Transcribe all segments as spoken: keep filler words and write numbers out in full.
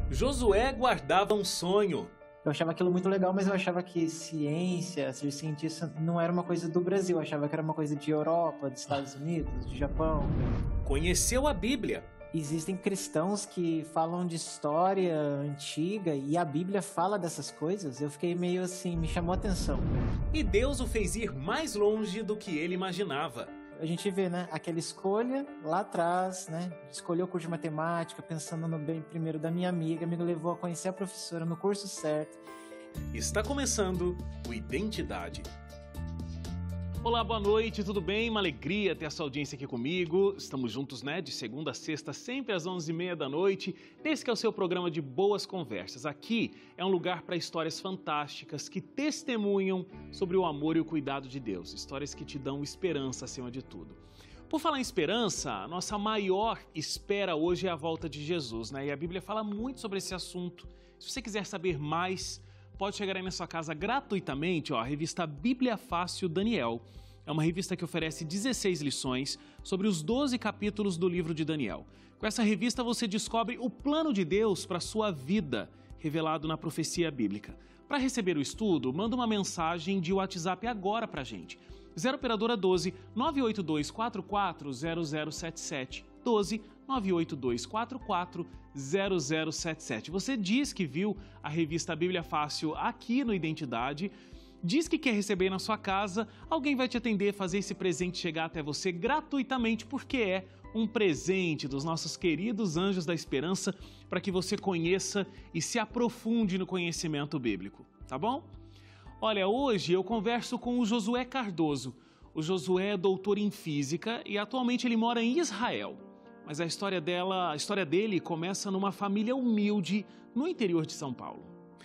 Josué guardava um sonho. Eu achava aquilo muito legal, mas eu achava que ciência, ser cientista, não era uma coisa do Brasil. Eu achava que era uma coisa de Europa, dos Estados Unidos, de Japão. Conheceu a Bíblia. Existem cristãos que falam de história antiga e a Bíblia fala dessas coisas. Eu fiquei meio assim, me chamou a atenção. E Deus o fez ir mais longe do que ele imaginava. A gente vê, né, aquela escolha lá atrás, né, escolheu o curso de matemática, pensando no bem primeiro da minha amiga, me levou a conhecer a professora no curso certo. Está começando o Identidade. Olá, boa noite, tudo bem? Uma alegria ter essa audiência aqui comigo. Estamos juntos, né, de segunda a sexta, sempre às onze e meia da noite. Esse que é o seu programa de boas conversas. Aqui é um lugar para histórias fantásticas que testemunham sobre o amor e o cuidado de Deus. Histórias que te dão esperança acima de tudo. Por falar em esperança, a nossa maior espera hoje é a volta de Jesus, né? E a Bíblia fala muito sobre esse assunto. Se você quiser saber mais, pode chegar aí na sua casa gratuitamente, ó, a revista Bíblia Fácil Daniel. É uma revista que oferece dezesseis lições sobre os doze capítulos do livro de Daniel. Com essa revista você descobre o plano de Deus para a sua vida, revelado na profecia bíblica. Para receber o estudo, manda uma mensagem de WhatsApp agora para a gente. zero operadora doze, nove oito dois quatro quatro zero zero sete sete. doze, nove oito dois quatro quatro zero zero sete sete. Você diz que viu a revista Bíblia Fácil aqui no Identidade, diz que quer receber na sua casa, alguém vai te atender, fazer esse presente chegar até você gratuitamente, porque é um presente dos nossos queridos anjos da esperança para que você conheça e se aprofunde no conhecimento bíblico, tá bom? Olha, hoje eu converso com o Josué Cardoso. O Josué é doutor em física e atualmente ele mora em Israel. Mas a história dela, a história dele começa numa família humilde no interior de São Paulo.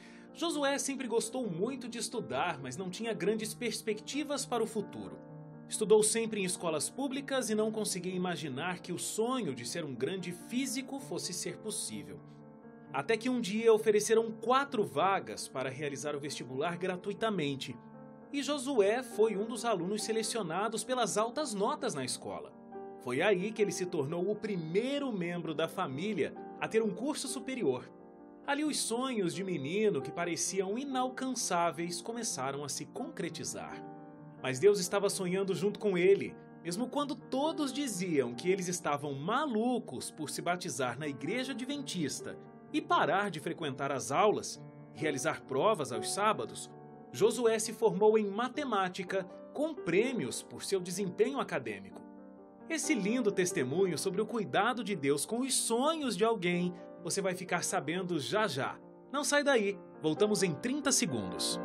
Josué sempre gostou muito de estudar, mas não tinha grandes perspectivas para o futuro. Estudou sempre em escolas públicas e não conseguia imaginar que o sonho de ser um grande físico fosse ser possível. Até que um dia ofereceram quatro vagas para realizar o vestibular gratuitamente. E Josué foi um dos alunos selecionados pelas altas notas na escola. Foi aí que ele se tornou o primeiro membro da família a ter um curso superior. Ali os sonhos de menino que pareciam inalcançáveis começaram a se concretizar. Mas Deus estava sonhando junto com ele, mesmo quando todos diziam que eles estavam malucos por se batizar na igreja adventista e parar de frequentar as aulas, realizar provas aos sábados. Josué se formou em matemática com prêmios por seu desempenho acadêmico. Esse lindo testemunho sobre o cuidado de Deus com os sonhos de alguém, você vai ficar sabendo já já. Não sai daí, voltamos em trinta segundos.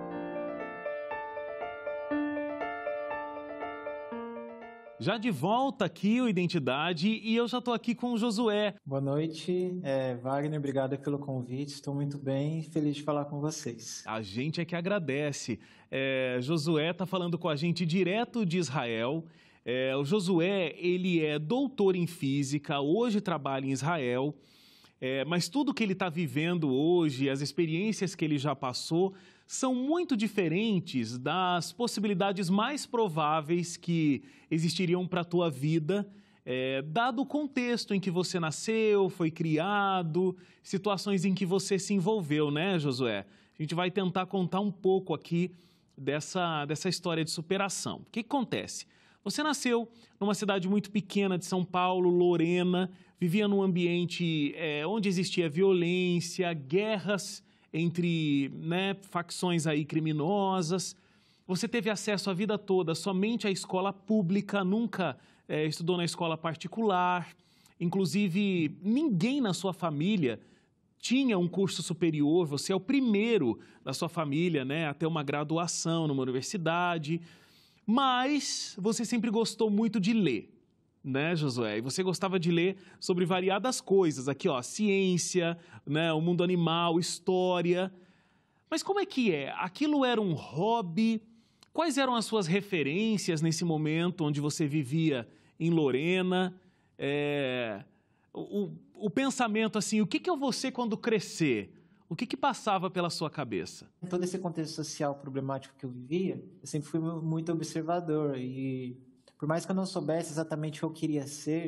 Já de volta aqui o Identidade e eu já estou aqui com o Josué. Boa noite, é, Wagner, obrigado pelo convite. Estou muito bem e feliz de falar com vocês. A gente é que agradece. É, Josué está falando com a gente direto de Israel. É, o Josué, ele é doutor em física, hoje trabalha em Israel. É, mas tudo que ele está vivendo hoje, as experiências que ele já passou, são muito diferentes das possibilidades mais prováveis que existiriam para a tua vida, é, dado o contexto em que você nasceu, foi criado, situações em que você se envolveu, né, Josué? A gente vai tentar contar um pouco aqui dessa, dessa história de superação. O que, que acontece? Você nasceu numa cidade muito pequena de São Paulo, Lorena, vivia num ambiente é, onde existia violência, guerras entre né, facções aí criminosas. Você teve acesso a vida toda somente à escola pública, nunca é, estudou na escola particular. Inclusive, ninguém na sua família tinha um curso superior. Você é o primeiro da sua família né, a ter uma graduação numa universidade. Mas você sempre gostou muito de ler, né, Josué? E você gostava de ler sobre variadas coisas. Aqui, ó, ciência, né, o mundo animal, história. Mas como é que é? Aquilo era um hobby? Quais eram as suas referências nesse momento onde você vivia em Lorena? É, o, o pensamento assim, o que, que eu vou ser quando crescer? O que, que passava pela sua cabeça? Em todo esse contexto social problemático que eu vivia, eu sempre fui muito observador e por mais que eu não soubesse exatamente o que eu queria ser,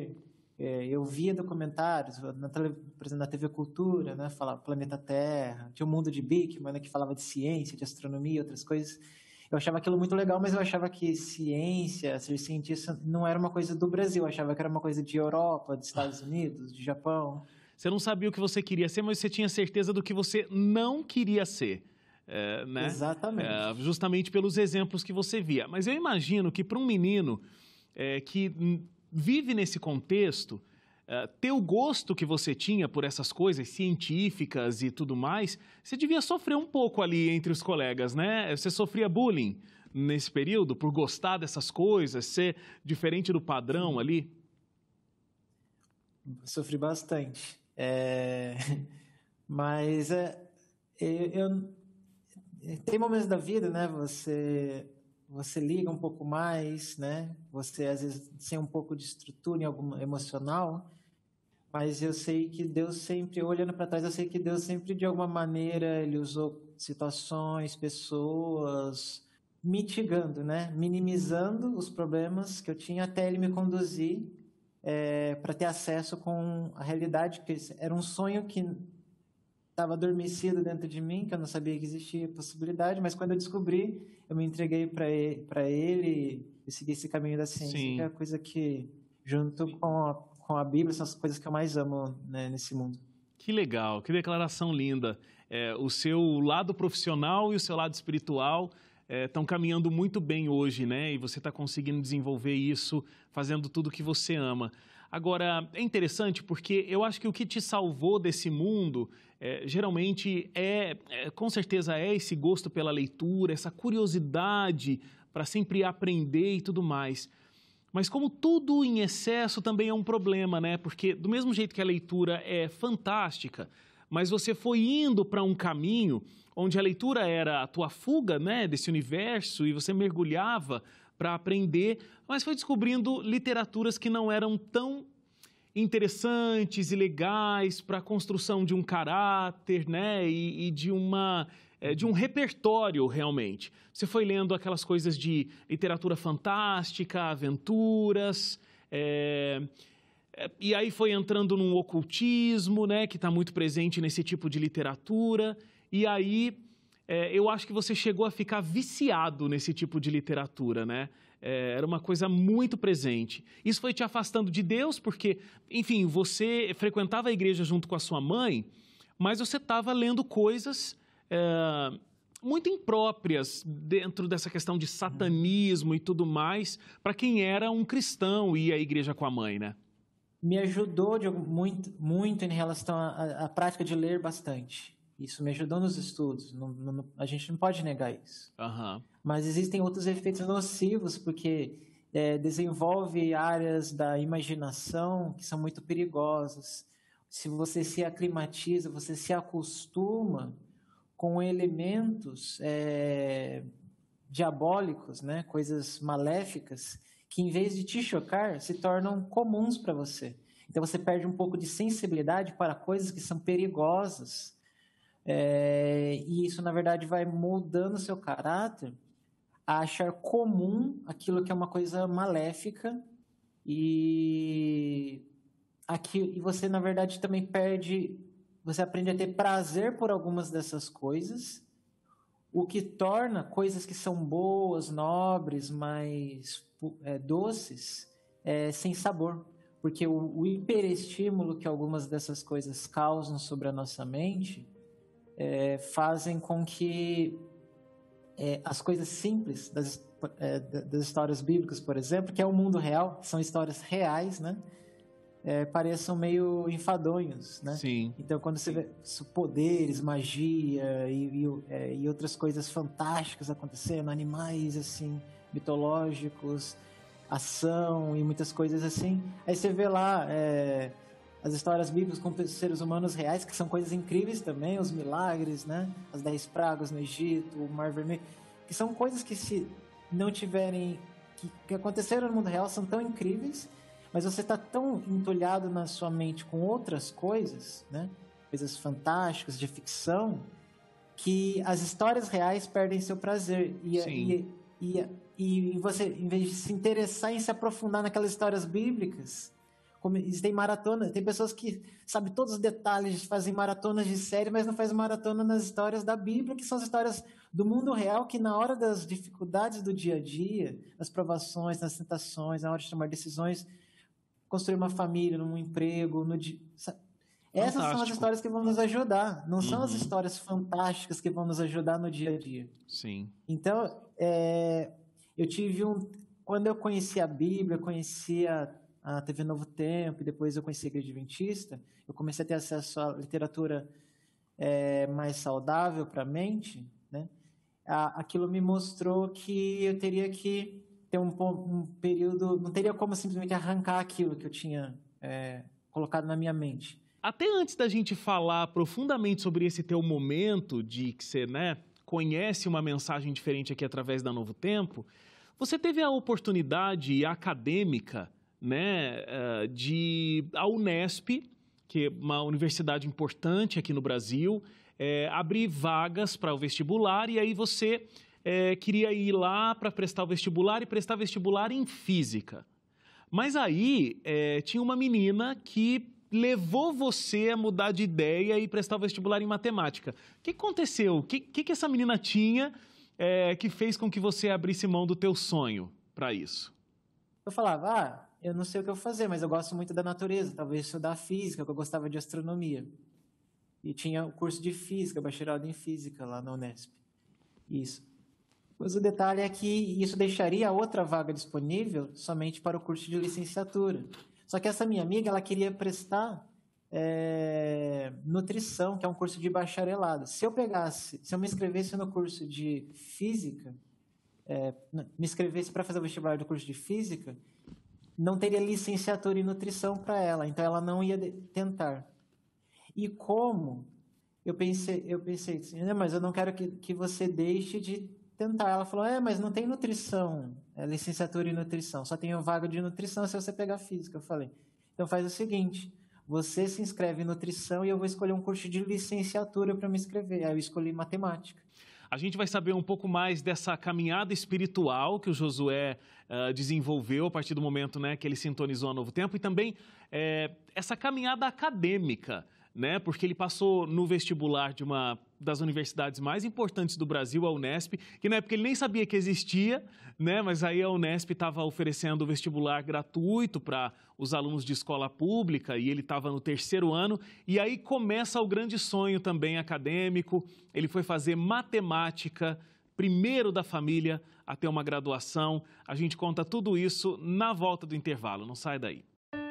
É, eu via documentários, na tele, por exemplo, na T V Cultura, né, falava Planeta Terra, tinha o Mundo de Bikman, né, que falava de ciência, de astronomia, outras coisas. Eu achava aquilo muito legal, mas eu achava que ciência, ser cientista, não era uma coisa do Brasil. Eu achava que era uma coisa de Europa, dos Estados Unidos, de Japão. Você não sabia o que você queria ser, mas você tinha certeza do que você não queria ser. É, né? Exatamente. É, justamente pelos exemplos que você via. Mas eu imagino que para um menino é, que vive nesse contexto, é, ter o gosto que você tinha por essas coisas científicas e tudo mais, você devia sofrer um pouco ali entre os colegas, né? Você sofria bullying nesse período por gostar dessas coisas, ser diferente do padrão ali? Sofri bastante. É... Mas é... eu... eu... tem momentos da vida, né? Você... você liga um pouco mais, né? Você, às vezes, tem um pouco de estrutura em algum emocional, mas eu sei que Deus sempre, olhando para trás, eu sei que Deus sempre, de alguma maneira, Ele usou situações, pessoas, mitigando, né? Minimizando os problemas que eu tinha até Ele me conduzir é, para ter acesso com a realidade, que era um sonho que estava adormecido dentro de mim, que eu não sabia que existia possibilidade, mas quando eu descobri, eu me entreguei para ele, para ele e segui esse caminho da ciência, Sim. que é a coisa que, junto com a, com a Bíblia, são as coisas que eu mais amo, né, nesse mundo. Que legal, que declaração linda. É, o seu lado profissional e o seu lado espiritual estão é, caminhando muito bem hoje, né? E você está conseguindo desenvolver isso, fazendo tudo que você ama. Agora, é interessante porque eu acho que o que te salvou desse mundo, é, geralmente, é, é, com certeza é esse gosto pela leitura, essa curiosidade para sempre aprender e tudo mais. Mas como tudo em excesso também é um problema, né? Porque do mesmo jeito que a leitura é fantástica, mas você foi indo para um caminho onde a leitura era a tua fuga, né, desse universo e você mergulhava para aprender, mas foi descobrindo literaturas que não eram tão interessantes e legais para a construção de um caráter, né, e, e de, uma, é, de um repertório realmente. Você foi lendo aquelas coisas de literatura fantástica, aventuras, é, é, e aí foi entrando num ocultismo, né, que está muito presente nesse tipo de literatura, e aí é, eu acho que você chegou a ficar viciado nesse tipo de literatura, né? É, era uma coisa muito presente. Isso foi te afastando de Deus, porque, enfim, você frequentava a igreja junto com a sua mãe, mas você estava lendo coisas é, muito impróprias dentro dessa questão de satanismo e tudo mais, para quem era um cristão e ia à igreja com a mãe, né? Me ajudou de, muito, muito em relação à, à prática de ler bastante. Isso me ajudou nos estudos, não, não, a gente não pode negar isso. Uhum. Mas existem outros efeitos nocivos, porque é, desenvolve áreas da imaginação que são muito perigosas. Se você se aclimatiza, você se acostuma com elementos é, diabólicos, né? Coisas maléficas, que em vez de te chocar, se tornam comuns para você. Então você perde um pouco de sensibilidade para coisas que são perigosas. É, e isso, na verdade, vai moldando o seu caráter a achar comum aquilo que é uma coisa maléfica e, aqui, e você, na verdade, também perde, você aprende a ter prazer por algumas dessas coisas, o que torna coisas que são boas, nobres, mais é, doces, é, sem sabor. Porque o, o hiperestímulo que algumas dessas coisas causam sobre a nossa mente É, fazem com que é, as coisas simples das, é, das histórias bíblicas, por exemplo, que é o mundo real, que são histórias reais, né, é, pareçam meio enfadonhos, né? Sim. Então, quando você vê poderes, magia e, e, é, e outras coisas fantásticas acontecendo, animais assim mitológicos, ação e muitas coisas assim, aí você vê lá é, as histórias bíblicas com seres humanos reais, que são coisas incríveis também, os milagres, né? As dez pragas no Egito, o Mar Vermelho, que são coisas que se não tiverem, que, que aconteceram no mundo real, são tão incríveis, mas você está tão entulhado na sua mente com outras coisas, né? Coisas fantásticas, de ficção, que as histórias reais perdem seu prazer. E, e, e, e você, em vez de se interessar em se aprofundar naquelas histórias bíblicas, como existem maratonas, tem pessoas que sabem todos os detalhes, fazem maratonas de série, mas não fazem maratona nas histórias da Bíblia, que são as histórias do mundo real, que na hora das dificuldades do dia a dia, nas provações, nas tentações, na hora de tomar decisões, construir uma família, num emprego, no dia... Essas Fantástico. são as histórias que vão nos ajudar, não Uhum. são as histórias fantásticas que vão nos ajudar no dia a dia. Sim. Então, é, eu tive um... Quando eu conheci a Bíblia, conheci a, a T V Novo Tempo, e depois eu conheci a Igreja Adventista, eu comecei a ter acesso à literatura é, mais saudável para a mente, né? A, aquilo me mostrou que eu teria que ter um, um período... Não teria como simplesmente arrancar aquilo que eu tinha é, colocado na minha mente. Até antes da gente falar profundamente sobre esse teu momento de que você, né, conhece uma mensagem diferente aqui através da Novo Tempo, você teve a oportunidade acadêmica, né, de a Unesp, que é uma universidade importante aqui no Brasil, é, abrir vagas para o vestibular, e aí você é, queria ir lá para prestar o vestibular e prestar vestibular em física. Mas aí é, tinha uma menina que levou você a mudar de ideia e prestar o vestibular em matemática. O que aconteceu? O que, que, que essa menina tinha é, que fez com que você abrisse mão do teu sonho para isso? Eu falava, ah, eu não sei o que eu vou fazer, mas eu gosto muito da natureza, talvez estudar física, porque eu gostava de astronomia. E tinha o curso de física, bacharelado em física lá na Unesp. Isso. Mas o detalhe é que isso deixaria outra vaga disponível somente para o curso de licenciatura. Só que essa minha amiga, ela queria prestar é, nutrição, que é um curso de bacharelado. Se eu pegasse, se eu me inscrevesse no curso de física, é, me inscrevesse para fazer o vestibular do curso de física, não teria licenciatura em nutrição para ela, então ela não ia tentar. E como eu pensei, eu pensei assim, mas eu não quero que, que você deixe de tentar. Ela falou, é, mas não tem nutrição, é licenciatura em nutrição, só tem vaga de nutrição se você pegar física. Eu falei, então faz o seguinte, você se inscreve em nutrição e eu vou escolher um curso de licenciatura para me inscrever. Aí eu escolhi matemática. A gente vai saber um pouco mais dessa caminhada espiritual que o Josué uh, desenvolveu a partir do momento, né, que ele sintonizou a Novo Tempo, e também é, essa caminhada acadêmica, né, porque ele passou no vestibular de uma das universidades mais importantes do Brasil, a Unesp, que na época ele nem sabia que existia, né, mas aí a Unesp estava oferecendo o vestibular gratuito para os alunos de escola pública, e ele estava no terceiro ano, e aí começa o grande sonho também acadêmico. Ele foi fazer matemática, primeiro da família a ter uma graduação. A gente conta tudo isso na volta do intervalo, não sai daí.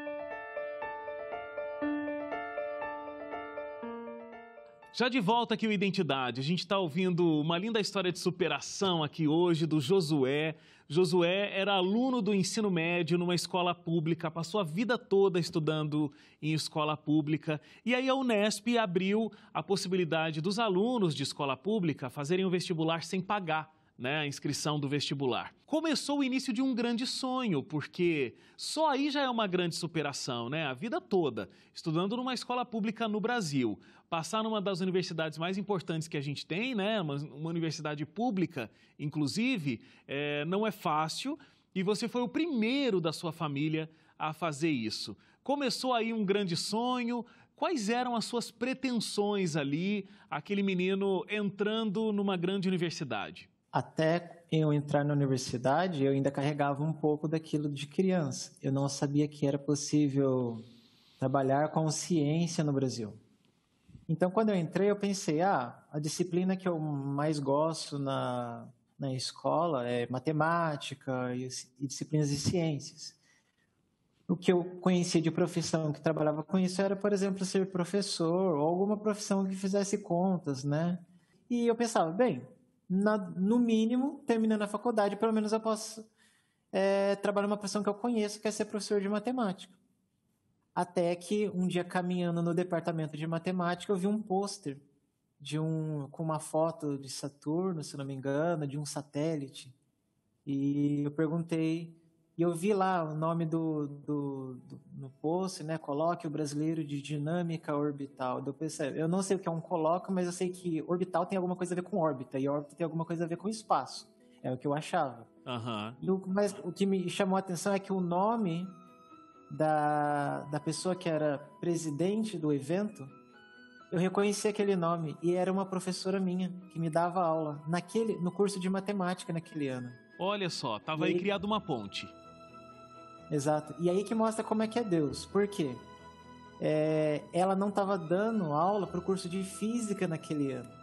Já de volta aqui o Identidade, a gente está ouvindo uma linda história de superação aqui hoje do Josué. Josué era aluno do ensino médio numa escola pública, passou a vida toda estudando em escola pública, e aí a Unesp abriu a possibilidade dos alunos de escola pública fazerem o vestibular sem pagar, né, a inscrição do vestibular. Começou o início de um grande sonho, porque só aí já é uma grande superação, né? A vida toda, estudando numa escola pública no Brasil, passar numa das universidades mais importantes que a gente tem, né? Uma, uma universidade pública, inclusive, é, não é fácil, e você foi o primeiro da sua família a fazer isso. Começou aí um grande sonho. Quais eram as suas pretensões ali, aquele menino entrando numa grande universidade? Até eu entrar na universidade, eu ainda carregava um pouco daquilo de criança. Eu não sabia que era possível trabalhar com ciência no Brasil. Então, quando eu entrei, eu pensei, ah, a disciplina que eu mais gosto na, na escola é matemática e, e disciplinas de ciências. O que eu conhecia de profissão que trabalhava com isso era, por exemplo, ser professor ou alguma profissão que fizesse contas, né? E eu pensava, bem, na, no mínimo, terminando a faculdade, pelo menos eu posso é, trabalhar numa profissão que eu conheço, que é ser professor de matemática. Até que um dia, caminhando no departamento de matemática, eu vi um pôster de um, com uma foto de Saturno, se não me engano, de um satélite. E eu perguntei, e eu vi lá o nome do, do, do no pôster, né? Colóquio Brasileiro de Dinâmica Orbital. Eu pensei, eu não sei o que é um colóquio, mas eu sei que orbital tem alguma coisa a ver com órbita, e órbita tem alguma coisa a ver com espaço. É o que eu achava. Uhum. E o, mas o que me chamou a atenção é que o nome da, da pessoa que era presidente do evento, eu reconheci aquele nome e era uma professora minha que me dava aula naquele, no curso de matemática naquele ano. Olha só, tava aí, aí criado uma ponte. Exato. E aí que mostra como é que é Deus. Por quê? É, ela não estava dando aula para o curso de física naquele ano.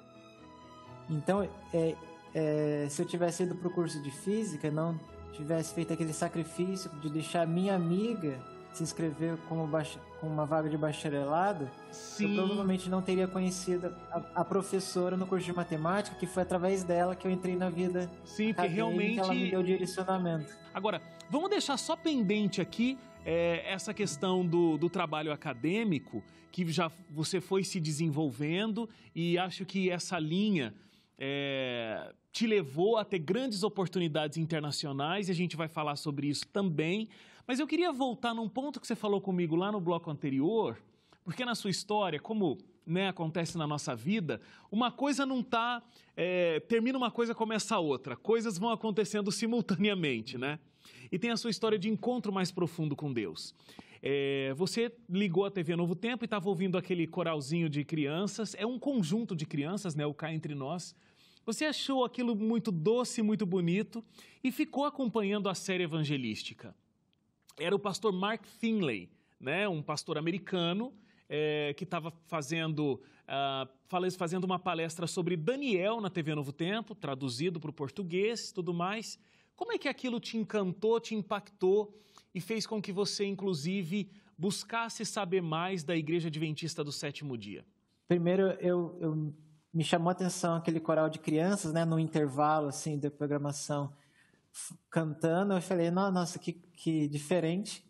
Então, é, é, se eu tivesse ido para o curso de física, não tivesse feito aquele sacrifício de deixar minha amiga se inscrever como baixa, com uma vaga de bacharelado, Sim. eu provavelmente não teria conhecido a, a professora no curso de matemática, que foi através dela que eu entrei na vida. Sim, porque realmente ela me deu direcionamento. Agora, vamos deixar só pendente aqui é, essa questão do, do trabalho acadêmico, que já você foi se desenvolvendo, e acho que essa linha é, te levou a ter grandes oportunidades internacionais, e a gente vai falar sobre isso também. Mas eu queria voltar num ponto que você falou comigo lá no bloco anterior, porque na sua história, como, né, acontece na nossa vida, uma coisa não está... É, termina uma coisa, começa outra. Coisas vão acontecendo simultaneamente, né? E tem a sua história de encontro mais profundo com Deus. É, você ligou a T V Novo Tempo e estava ouvindo aquele coralzinho de crianças. É um conjunto de crianças, né? O Cá Entre Nós. Você achou aquilo muito doce, muito bonito e ficou acompanhando a série evangelística. Era o pastor Mark Finley, né? Um pastor americano é, que estava fazendo, uh, fazendo uma palestra sobre Daniel na T V Novo Tempo, traduzido para o português e tudo mais. Como é que aquilo te encantou, te impactou e fez com que você, inclusive, buscasse saber mais da Igreja Adventista do Sétimo Dia? Primeiro, eu, eu me chamou a atenção aquele coral de crianças, né? No intervalo assim, da programação, cantando, eu falei, nossa, que, que diferente.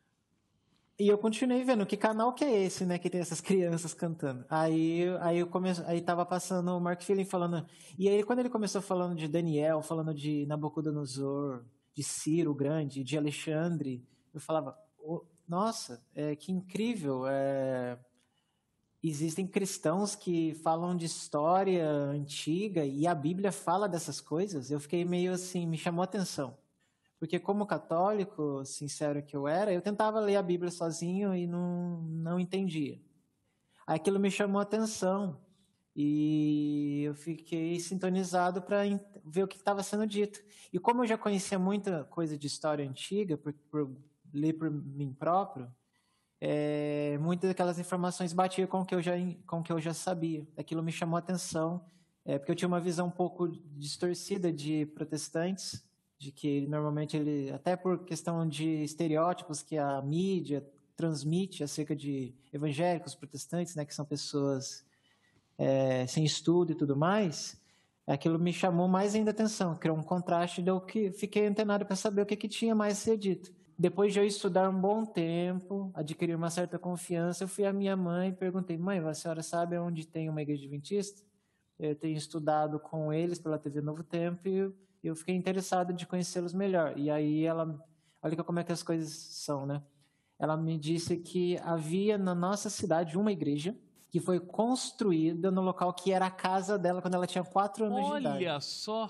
E eu continuei vendo, que canal que é esse, né, que tem essas crianças cantando. Aí, aí eu comecei, aí tava passando o Mark Finley falando, e aí quando ele começou falando de Daniel, falando de Nabucodonosor, de Ciro o Grande, de Alexandre, eu falava, oh, nossa, é, que incrível, é... existem cristãos que falam de história antiga e a Bíblia fala dessas coisas. Eu fiquei meio assim, me chamou a atenção. Porque como católico, sincero que eu era, eu tentava ler a Bíblia sozinho e não, não entendia. Aquilo me chamou a atenção e eu fiquei sintonizado para ver o que estava sendo dito. E como eu já conhecia muita coisa de história antiga, por, por ler por mim próprio, É, muitas daquelas informações batiam com o que eu já, com o que eu já sabia. Aquilo me chamou a atenção, é, porque eu tinha uma visão um pouco distorcida de protestantes, de que normalmente ele, até por questão de estereótipos que a mídia transmite acerca de evangélicos, protestantes, né, que são pessoas é, sem estudo e tudo mais, aquilo me chamou mais ainda a atenção, criou um contraste, daí eu que fiquei antenado para saber o que, que tinha mais a ser dito. Depois de eu estudar um bom tempo, adquirir uma certa confiança, eu fui à minha mãe e perguntei, mãe, a senhora sabe onde tem uma igreja adventista? Eu tenho estudado com eles pela T V Novo Tempo e eu fiquei interessado de conhecê-los melhor. E aí ela, olha como é que as coisas são, né? Ela me disse que havia na nossa cidade uma igreja que foi construída no local que era a casa dela quando ela tinha quatro anos Olha de idade. Olha só!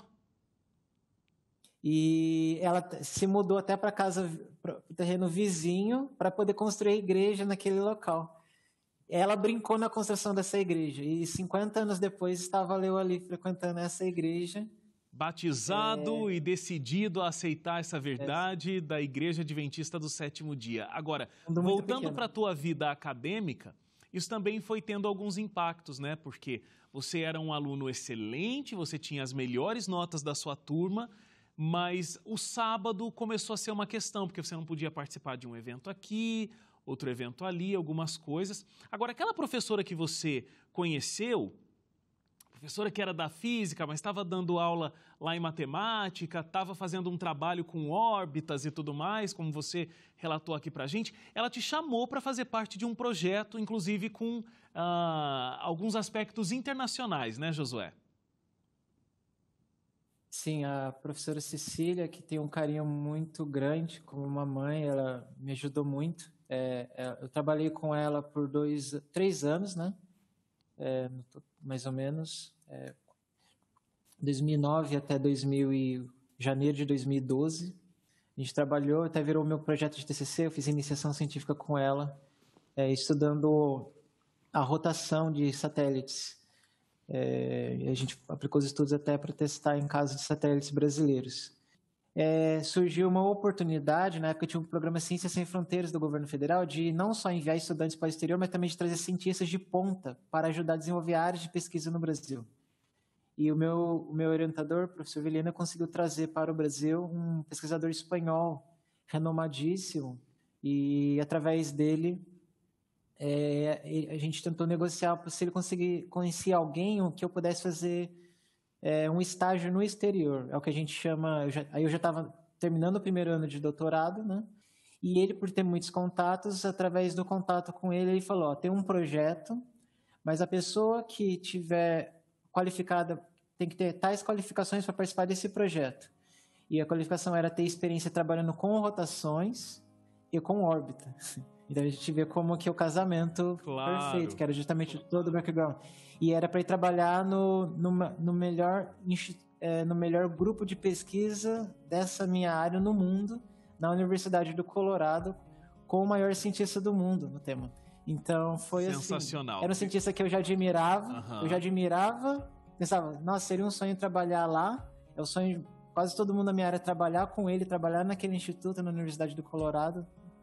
E ela se mudou até para casa, para o terreno vizinho, para poder construir a igreja naquele local. Ela brincou na construção dessa igreja e cinquenta anos depois estava eu ali frequentando essa igreja. Batizado é... e decidido a aceitar essa verdade é... da Igreja Adventista do Sétimo Dia. Agora, voltando para a tua vida acadêmica, isso também foi tendo alguns impactos, né? Porque você era um aluno excelente, você tinha as melhores notas da sua turma, mas o sábado começou a ser uma questão, porque você não podia participar de um evento aqui, outro evento ali, algumas coisas. Agora, aquela professora que você conheceu, professora que era da física, mas estava dando aula lá em matemática, estava fazendo um trabalho com órbitas e tudo mais, como você relatou aqui para a gente, ela te chamou para fazer parte de um projeto, inclusive com ah, alguns aspectos internacionais, né, Josué? Sim, a professora Cecília, que tem um carinho muito grande como uma mãe, ela me ajudou muito. É, é, eu trabalhei com ela por dois, três anos, né? É, mais ou menos, é, dois mil e nove até dois mil e, janeiro de dois mil e doze. A gente trabalhou, até virou meu projeto de T C C, eu fiz iniciação científica com ela, é, estudando a rotação de satélites. É, a gente aplicou os estudos até para testar em casos de satélites brasileiros. É, surgiu uma oportunidade, na época tinha um programa Ciências Sem Fronteiras do governo federal, de não só enviar estudantes para o exterior, mas também de trazer cientistas de ponta para ajudar a desenvolver áreas de pesquisa no Brasil. E o meu, o meu orientador, o professor Vilhena, conseguiu trazer para o Brasil um pesquisador espanhol renomadíssimo, e através dele é, a gente tentou negociar se ele conseguir conhecer alguém que eu pudesse fazer é, um estágio no exterior. É o que a gente chama... Eu já, aí eu já estava terminando o primeiro ano de doutorado, né? E ele, por ter muitos contatos, através do contato com ele, ele falou, ó, tem um projeto, mas a pessoa que tiver qualificada tem que ter tais qualificações para participar desse projeto. E a qualificação era ter experiência trabalhando com rotações e com órbita. Então a gente vê como que é o casamento claro. perfeito, que era justamente todo o background. E era para ir trabalhar no, no, no, melhor, é, no melhor grupo de pesquisa dessa minha área no mundo, na Universidade do Colorado, com o maior cientista do mundo no tema. Então foi sensacional. Assim, era um cientista que eu já admirava, uhum. eu já admirava, pensava, nossa, seria um sonho trabalhar lá, é o sonho de quase todo mundo da minha área trabalhar com ele, trabalhar naquele instituto na Universidade do Colorado.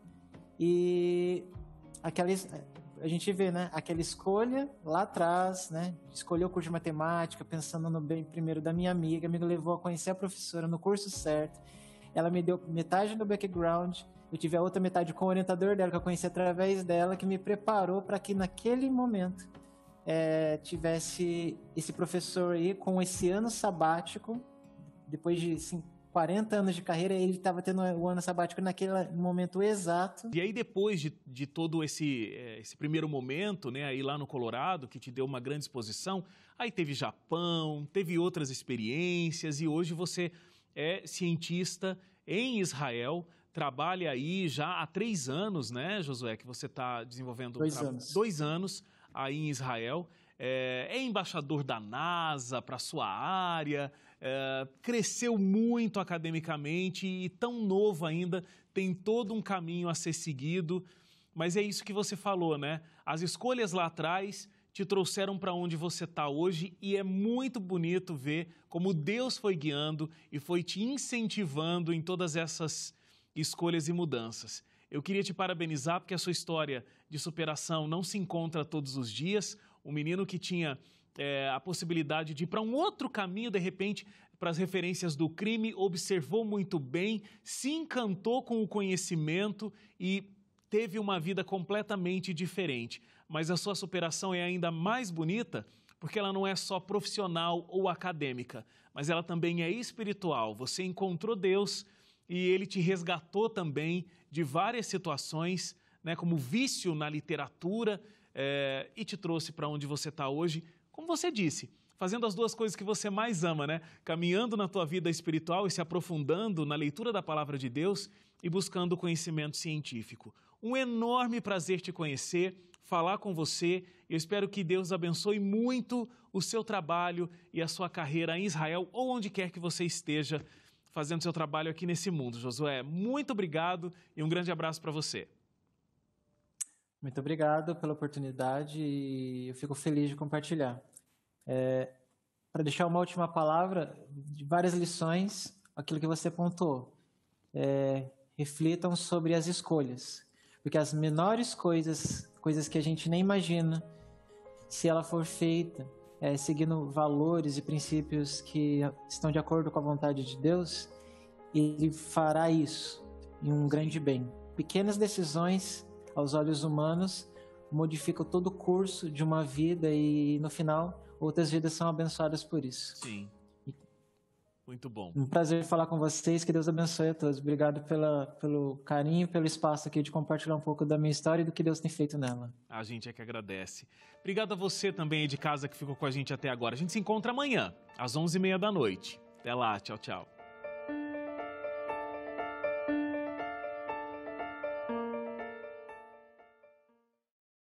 E aquela, a gente vê, né, aquela escolha lá atrás, né, escolher o curso de matemática, pensando no bem primeiro da minha amiga, me levou a conhecer a professora no curso certo, ela me deu metade do background, eu tive a outra metade com o orientador dela, que eu conheci através dela, que me preparou para que naquele momento é, tivesse esse professor aí com esse ano sabático, depois de assim, quarenta anos de carreira, ele estava tendo o ano sabático naquele momento exato. E aí depois de, de todo esse, esse primeiro momento, né, aí lá no Colorado, que te deu uma grande exposição, aí teve Japão, teve outras experiências e hoje você é cientista em Israel, trabalha aí já há três anos, né, Josué, que você está desenvolvendo... Dois um anos. Dois anos aí em Israel. É, é embaixador da NASA para a sua área, é, cresceu muito academicamente e tão novo ainda, tem todo um caminho a ser seguido, mas é isso que você falou, né? As escolhas lá atrás te trouxeram para onde você está hoje e é muito bonito ver como Deus foi guiando e foi te incentivando em todas essas escolhas e mudanças. Eu queria te parabenizar porque a sua história de superação não se encontra todos os dias. Um menino que tinha é, a possibilidade de ir para um outro caminho, de repente, para as referências do crime, observou muito bem, se encantou com o conhecimento e teve uma vida completamente diferente. Mas a sua superação é ainda mais bonita porque ela não é só profissional ou acadêmica, mas ela também é espiritual. Você encontrou Deus e Ele te resgatou também de várias situações, né, como vício na literatura, É, e te trouxe para onde você está hoje, como você disse, fazendo as duas coisas que você mais ama, né? Caminhando na tua vida espiritual e se aprofundando na leitura da Palavra de Deus e buscando conhecimento científico. Um enorme prazer te conhecer, falar com você. Eu espero que Deus abençoe muito o seu trabalho e a sua carreira em Israel ou onde quer que você esteja fazendo seu trabalho aqui nesse mundo. Josué, muito obrigado e um grande abraço para você. Muito obrigado pela oportunidade e eu fico feliz de compartilhar. É, para deixar uma última palavra, de várias lições, aquilo que você pontuou. É, reflitam sobre as escolhas, porque as menores coisas, coisas que a gente nem imagina, se ela for feita é, seguindo valores e princípios que estão de acordo com a vontade de Deus, Ele fará isso em um grande bem. Pequenas decisões aos olhos humanos, modificam todo o curso de uma vida e, no final, outras vidas são abençoadas por isso. Sim. Muito bom. Um prazer falar com vocês, que Deus abençoe a todos. Obrigado pela, pelo carinho, pelo espaço aqui de compartilhar um pouco da minha história e do que Deus tem feito nela. A gente é que agradece. Obrigado a você também aí de casa que ficou com a gente até agora. A gente se encontra amanhã, às onze e meia da noite. Até lá, tchau, tchau.